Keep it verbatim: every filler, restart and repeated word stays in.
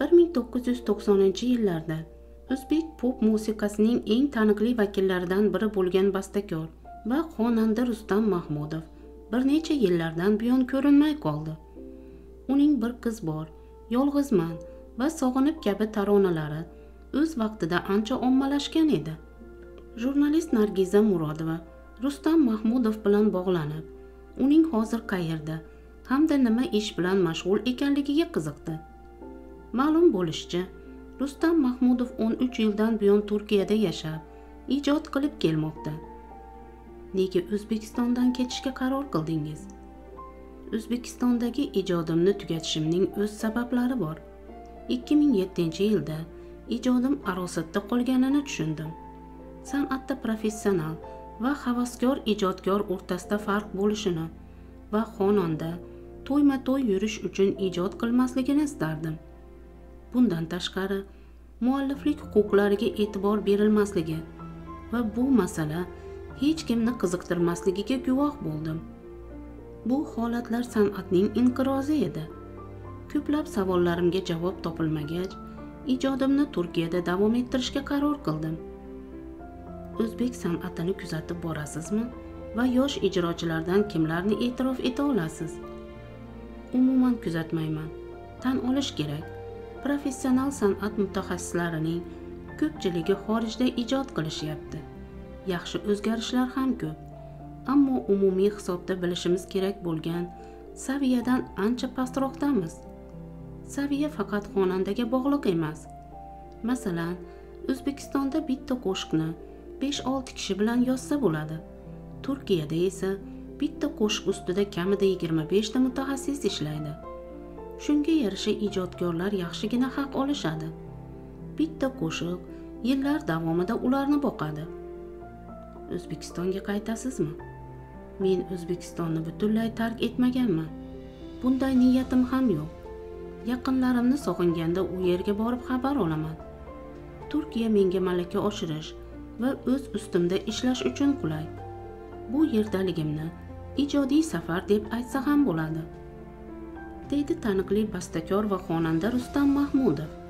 bir ming to'qqiz yuz to'qsoninchi yillarda o'zbek pop musiqasining eng taniqli vakillaridan biri bo'lgan bastakor va xonanda Rustam Mahmudov bir necha yillardan buyon ko'rinmay qoldi. Uning bir qiz bor, yolg'izman va sog'inib kabi taronalari o'z vaqtida ancha ommalashgan edi. Jurnalist Nargiza Murodova Rustam Mahmudov bilan bog'lanib, uning hozir qayerda hamda nima ish bilan mashg'ul ekanligiga qiziqdi. Ma'lum bo'lishicha, Rustam Mahmudov o'n uch yildan buyon Turkiyada yashab, ijod qilib kelmoqda. Nega O'zbekistondan ketishga qaror qildingiz? O'zbekistondagi ijodimni tugatishimning o'z sabablari bor. ikki ming yettinchi yilda ijodim arosatda qolganini tushundim. San'atda professional va havaskor ijodkor o'rtasida farq bo'lishini va xonanda to'yma-to'y yurish uchun ijod qilmasligini istardim. Bundan tashqari, mualliflik huquqlariga e'tibor berilmasligi va bu masala hech kimni qiziqtirmasligiga guvoh bo'ldim. Bu holatlar san'atning inqirozi edi. Ko'plab savollarimga javob topilmagach, ijodimni Turkiyada davom ettirishga qaror qildim. O'zbek san'atini kuzatib borasizmi va yosh ijrochilardan kimlarni e'tirof eta olasiz? Umuman kuzatmayman. Tan olish kerak. Professional san'at mutaxassislarining ko'pchiligi xorijda ijod qilishyapti. Yaxshi o'zgarishlar ham ko'p. Ammo umumiy hisobda bilishimiz kerak bo'lgan saviyadan ancha pastroqdamiz. Saviya faqat xonandaga bog'liq emas. Masalan, O'zbekistonda bitta qo'shiqni besh olti kishi bilan yozsa bo'ladi. Turkiyada esa bitta qo'shiq ustida kamida yigirma besh ta mutaxassis ishlaydi. Shunga yarasha ijodkorlar yaxshigina haq olishadi. Bitta qo'shiq yillar davomida ularni boqadi. O'zbekistonga qaytasizmi? Men O'zbekistonni butunlay tark etmaganman. Bunday niyatim ham yo'q. Yaqinlarimni sog'inganda u yerga borib xabar olaman. Turkiya menga malaka oshirish va o'z ustimda ishlash uchun qulay. Bu yerdaligimni ijodiy safar deb aytsa ham bo'ladi, deydi taniqli bastakor va xonanda Rustam Mahmudov.